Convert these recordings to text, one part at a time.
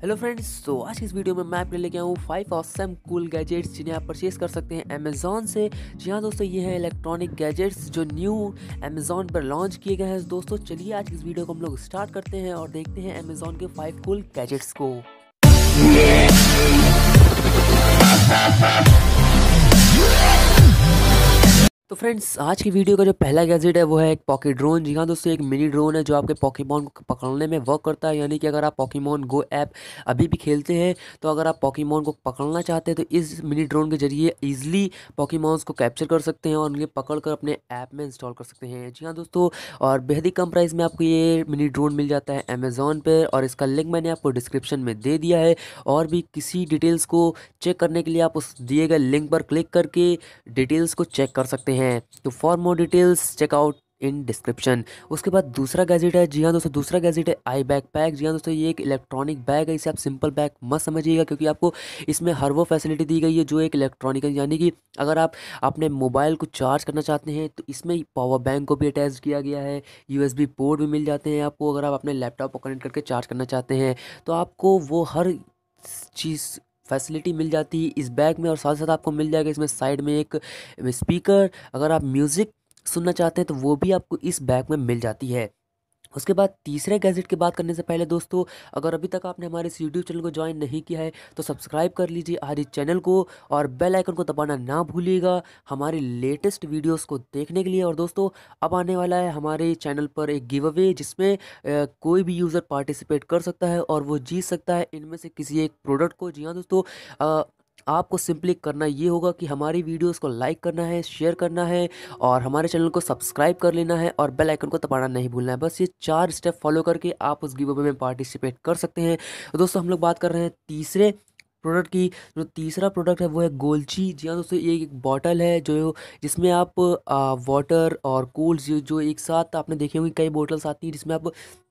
Hello friends, तो आज की इस वीडियो में मैं आपके लिए लेके आया हूँ 5 ऑसम कूल गैजेट्स जिन्हें आप परचेज कर सकते हैं अमेज़ॉन से। जी हाँ दोस्तों, ये है इलेक्ट्रॉनिक गैजेट्स जो न्यू अमेज़ॉन पर लॉन्च किए गए हैं। दोस्तों चलिए आज की इस वीडियो को हम लोग स्टार्ट करते हैं और देखते हैं अमेज़ॉन के 5 कूल गैजेट्स को। तो फ्रेंड्स, आज की वीडियो का जो पहला गैजेट है वो है एक पॉकेट ड्रोन। जी हाँ दोस्तों, एक मिनी ड्रोन है जो आपके पॉकीमॉन को पकड़ने में वर्क करता है। यानी कि अगर आप पॉकीमॉन गो ऐप अभी भी खेलते हैं तो अगर आप पॉकीमॉन को पकड़ना चाहते हैं तो इस मिनी ड्रोन के जरिए ईजिली पॉकीमॉन्स को कैप्चर कर सकते हैं और उन्हें पकड़ कर अपने ऐप में इंस्टॉल कर सकते हैं। जी हाँ दोस्तों, और बेहद ही कम प्राइस में आपको ये मिनी ड्रोन मिल जाता है अमेज़ॉन पर, और इसका लिंक मैंने आपको डिस्क्रिप्शन में दे दिया है। और भी किसी डिटेल्स को चेक करने के लिए आप उस दिए गए लिंक पर क्लिक करके डिटेल्स को चेक कर सकते हैं। तो for more details check out in description. उसके बाद दूसरा गैजेट है, जी हाँ दोस्तों, दूसरा गैजेट है आई बैग पैक। जी हाँ दोस्तों, ये एक इलेक्ट्रॉनिक बैग है। इसे आप सिंपल बैग मत समझिएगा क्योंकि आपको इसमें हर वो फैसिलिटी दी गई है जो एक इलेक्ट्रॉनिक है। यानी कि अगर आप अपने मोबाइल को चार्ज करना चाहते हैं तो इसमें पावर बैंक को भी अटैच किया गया है। यूएसबी पोर्ट भी मिल जाते हैं आपको अगर आप अपने लैपटॉप को कनेक्ट करके चार्ज करना चाहते हैं तो आपको वो हर चीज़ फैसिलिटी मिल जाती है इस बैग में। और साथ साथ आपको मिल जाएगा इसमें साइड में एक स्पीकर। अगर आप म्यूज़िक सुनना चाहते हैं तो वो भी आपको इस बैग में मिल जाती है। उसके बाद तीसरे गैजेट की बात करने से पहले दोस्तों, अगर अभी तक आपने हमारे इस यूट्यूब चैनल को ज्वाइन नहीं किया है तो सब्सक्राइब कर लीजिए आज इस चैनल को और बेल आइकन को दबाना ना भूलिएगा हमारी लेटेस्ट वीडियोस को देखने के लिए। और दोस्तों, अब आने वाला है हमारे चैनल पर एक गिव अवे जिसमें कोई भी यूज़र पार्टिसिपेट कर सकता है और वो जीत सकता है इनमें से किसी एक प्रोडक्ट को। जी हाँ दोस्तों, आपको सिंपली करना ये होगा कि हमारी वीडियोस को लाइक करना है, शेयर करना है और हमारे चैनल को सब्सक्राइब कर लेना है और बेल आइकन को दबाना नहीं भूलना है। बस ये 4 स्टेप फॉलो करके आप उस गिव अवे में पार्टिसिपेट कर सकते हैं। तो दोस्तों, हम लोग बात कर रहे हैं तीसरे प्रोडक्ट की। जो तीसरा प्रोडक्ट है वो है गोलची। जी हाँ दोस्तों, ये एक बॉटल है जो जिसमें आप वाटर और कोल्ड जो एक साथ आपने देखे होंगे कई बोटल्स आती हैं जिसमें आप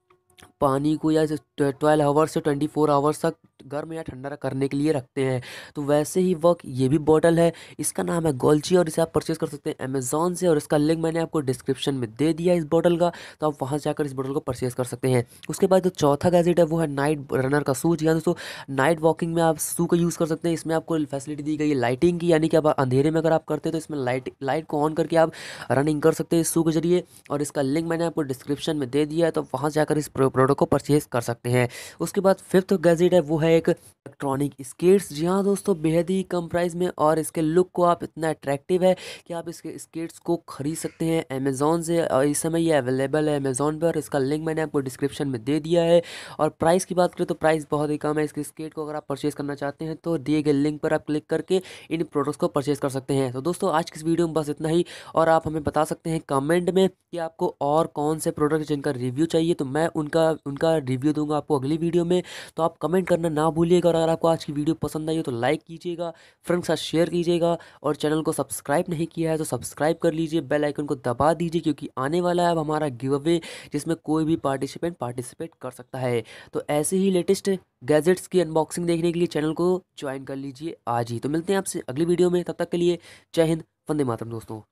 पानी को या 12 आवर्स से 24 आवर्स तक गर्म या ठंडा करने के लिए रखते हैं। तो वैसे ही वर्क ये भी बॉटल है। इसका नाम है गोल्ची और इसे आप परचेज कर सकते हैं अमेज़ॉन से और इसका लिंक मैंने आपको डिस्क्रिप्शन में दे दिया है इस बॉटल का। तो आप वहां जाकर इस बॉटल को परचेज कर सकते हैं। उसके बाद जो चौथा गैजेट है वो है नाइट रनर का शूज। यानी दोस्तों, नाइट वॉकिंग में आप शू का यूज़ कर सकते हैं। इसमें आपको फैसिलिटी दी गई है लाइटिंग की। यानी कि अब अंधेरे में अगर आप करते हैं तो इसमें लाइट को ऑन करके आप रनिंग कर सकते हैं इस शू के जरिए। और इसका लिंक मैंने आपको डिस्क्रिप्शन में दे दिया है तो वहाँ जाकर इस प्रोडक्ट को परचेज कर सकते हैं। उसके बाद फिफ्थ गैजेट है वो है एक इलेक्ट्रॉनिक स्केट्स। जी हाँ दोस्तों, बेहद ही कम प्राइस में और इसके लुक को आप इतना अट्रैक्टिव है कि आप इसके स्केट्स को खरीद सकते हैं अमेज़ॉन से। और इस समय ये अवेलेबल है अमेज़ॉन पर। इसका लिंक मैंने आपको डिस्क्रिप्शन में दे दिया है। और प्राइस की बात करें तो प्राइस बहुत ही कम है इसके स्केट को। अगर आप परचेज करना चाहते हैं तो दिए गए लिंक पर आप क्लिक करके इन प्रोडक्ट्स को परचेज कर सकते हैं। तो दोस्तों, आज की इस वीडियो में बस इतना ही। और आप हमें बता सकते हैं कमेंट में कि आपको और कौन से प्रोडक्ट जिनका रिव्यू चाहिए तो मैं उनका उनका रिव्यू दूंगा आपको अगली वीडियो में। तो आप कमेंट करना ना भूलिएगा और अगर आपको आज की वीडियो पसंद आई हो तो लाइक कीजिएगा, फ्रेंड्स के साथ शेयर कीजिएगा और चैनल को सब्सक्राइब नहीं किया है तो सब्सक्राइब कर लीजिए, बेल आइकन को दबा दीजिए क्योंकि आने वाला है अब हमारा गिव अवे जिसमें कोई भी पार्टिसिपेट कर सकता है। तो ऐसे ही लेटेस्ट गैजेट्स की अनबॉक्सिंग देखने के लिए चैनल को ज्वाइन कर लीजिए आज ही। तो मिलते हैं आपसे अगली वीडियो में, तब तक के लिए जय हिंद, वंदे मातरम दोस्तों।